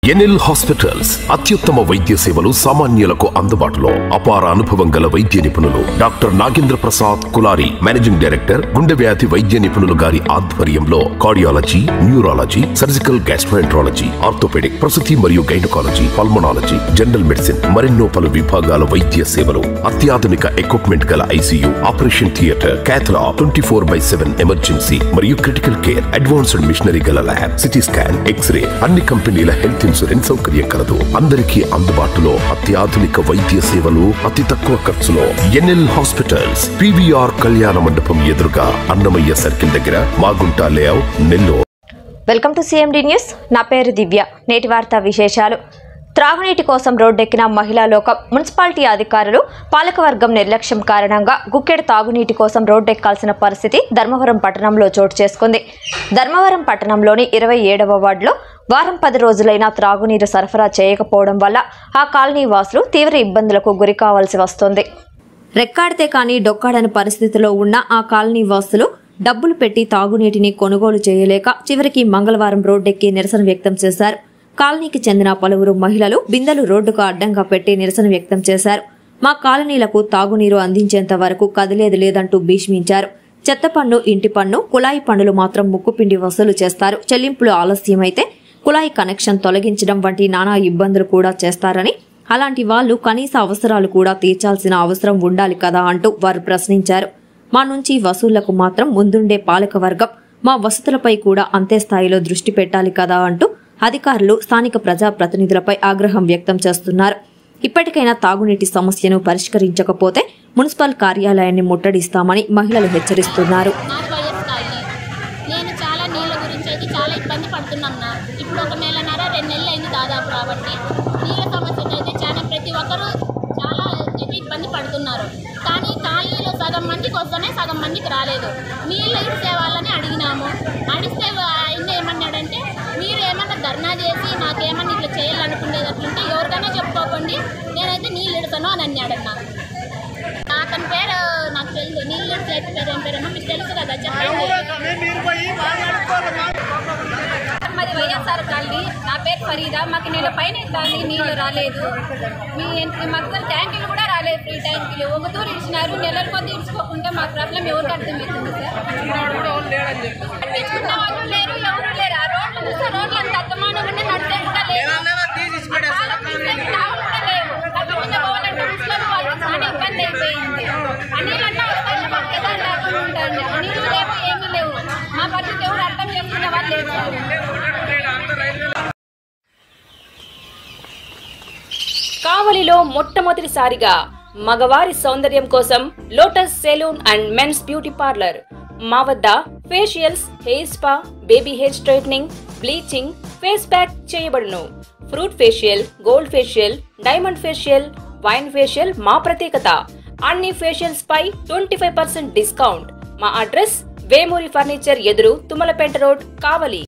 NL hospitals అత్యుత్తమ వైద్య సేవలు సామాన్యులకు అందుబాటులో. అపార అనుభవం గల వైద్య నిపుణులు doctor Nagendra Prasad Kulari, managing director, గుండె వ్యాధి వైద్య నిపుణులు గారి ఆధ్వర్యంలో cardiology, neurology, surgical gastroenterology, orthopaedic, ప్రసూతి మరియు గైనకాలజీ, పల్మనాలజీ, జనరల్ మెడిసిన్ మరెన్నో పలు విభాగాల వైద్య సేవలు. అత్యాధునిక ఎక్విప్మెంట్ గల ICU, operation theatre, cath lab, 24/7 emergency మరియు క్రిటికల్ కేర్, అడ్వాన్స్డ్ మిషనరీ గల ల్యాబ్, సిటీ స్కాన్, ఎక్స్రే, అన్ని కంపెనీల హెల్త్ ఇన్సూరెన్స్ సౌకర్యం కలదు. అందరికీ అందుబాటులో అత్యాధునిక వైద్య సేవలు అతి తక్కువ ఖర్చులో. ఎన్ఎల్ హాస్పిటల్స్, పివిఆర్ కళ్యాణ మండపం ఎదురుగా, అన్నమయ్య సర్కిల్ దగ్గర, Magunta layout, Nellore. Welcome to CMD news. నా పేరు దివ్య. నేటి వార్తా విశేషాలు. త్రాగునీటి కోసం రోడ్డెక్కిన మహిళా లోకం. మున్సిపాలిటీ అధికారులు, పాలకవర్గం నిర్లక్ష్యం కారణంగా గుక్కెడు తాగునీటి కోసం రోడ్డెక్కాల్సిన పరిస్థితి ధర్మవరం పట్టణంలో చోటు చేసుకుంది. ధర్మవరం పట్టణంలోని 27వ వార్డులో వారం 10 రోజులైనా త్రాగునీరు సరఫరా చేయకపోవడం వల్ల ఆ కాలనీ వాసులు తీవ్ర ఇబ్బందులకు గురి కావాల్సి వస్తోంది. రెక్కాడితే కానీ డొక్కాడని పరిస్థితిలో ఉన్న ఆ కాలనీ వాసులు డబ్బులు పెట్టి తాగునీటిని కొనుగోలు చేయలేక చివరికి మంగళవారం రోడ్డెక్కి నిరసన వ్యక్తం చేశారు. కాలనీకి చెందిన పలువురు మహిళలు బిందెలు రోడ్డుకు అడ్డంగా పెట్టి నిరసన వ్యక్తం చేశారు. మా కాలనీలకు తాగునీరు అందించేంత వరకు కదిలేది లేదంటూ భీష్మించారు. చెత్త పన్ను, ఇంటి పన్ను, కుళాయి పన్నులు మాత్రం ముక్కుపిండి వసూలు చేస్తారు. చెల్లింపులు ఆలస్యమైతే కుళాయి కనెక్షన్ తొలగించడం వంటి నానా ఇబ్బందులు కూడా చేస్తారని, అలాంటి వాళ్లు కనీస అవసరాలు కూడా తీర్చాల్సిన అవసరం ఉండాలి కదా అంటూ వారు ప్రశ్నించారు. మా నుంచి వసూళ్లకు మాత్రం ముందుండే పాలకవర్గం మా వసతులపై కూడా అంతే స్థాయిలో దృష్టి పెట్టాలి కదా అంటూ అధికారులు, స్థానిక ప్రజాప్రతినిధులపై ఆగ్రహం వ్యక్తం చేస్తున్నారు. ఇప్పటికైనా తాగునీటి సమస్యను పరిష్కరించకపోతే మున్సిపల్ కార్యాలయాన్ని ముట్టడిస్తామని మహిళలు హెచ్చరిస్తున్నారు. నేను చాలా నీళ్ళ గురించి అయితే చాలా ఇబ్బంది పడుతున్నాను. ఇప్పుడు 1 నెలన్నర 2 నెలలు అయింది దాదాపు. కాబట్టి నీళ్ళ సమస్యతో అయితే చాలా ప్రతి ఒక్కరూ చాలా ఇబ్బంది పడుతున్నారు. కానీ కాలనీలో సగం మందికి వస్తేనే సగం మందికి రాలేదు. నీళ్ళు ఇచ్చే వాళ్ళని అడిగినాము. అడిగితే ఆయన ఏమన్నాడంటే, మీరు ఏమన్నా ధర్నా చేసి నాకేమన్నా ఇట్లా చేయాలనుకునేటట్లుంటే ఎవరికైనా చెప్పుకోకండి, నేనైతే నీళ్ళు ఇడతాను అని అన్నాడన్న. అతని పేరు నాకు తెలుసు. నీళ్ళు ఇడితే పేరు ఏం పేరేమో మీకు తెలుసు కదా, చెప్పండి. మరి వైఎస్ఆర్ కాలనీ. నా పేరు ఫరీదా. మాకు నీళ్ళ పైన ఇస్తాను, నీళ్ళు రాలేదు. మాకు ట్యాంకులు కూడా రాలేదు. ఫ్రీ ట్యాంకులు ఒక తూరు ఇచ్చినారు. నెలల కొద్ది ఇచ్చుకోకుండా మా ప్రాబ్లం ఎవరికి అర్థమవుతుంది సార్? పట్టించుకున్న వాళ్ళు లేరు, ఎవరు లేరు. ఆ రోడ్లు చూస్తే రోడ్లు అంత అర్థమానం ఉంటే నడిచే కూడా లేదు. చాలా ఇబ్బంది అయిపోయింది. నీళ్ళన్నా వస్తాయి, మాకు కదా లేకుండా ఉంటాను. నీళ్ళు లేవు, ఏమీ లేవు. మా పరిస్థితి ఎవరు అర్థం చేసుకునే వాళ్ళు లేరు. కావలిలో మొట్టమొదటిసారిగా మగవారి సౌందర్యం కోసం Lotus salon and men's beauty parlour. మా వద్ద facials, hair spa, baby hair straightening, bleaching, face pack చేయబడును. Fruit facial, gold facial, diamond facial, wine facial మా ప్రత్యేకత. అన్ని ఫేషియల్స్ పై 25% డిస్కౌంట్. మా అడ్రస్ వేమూరి ఫర్నిచర్ ఎదురు, తుమ్మలపేట రోడ్, కావలి.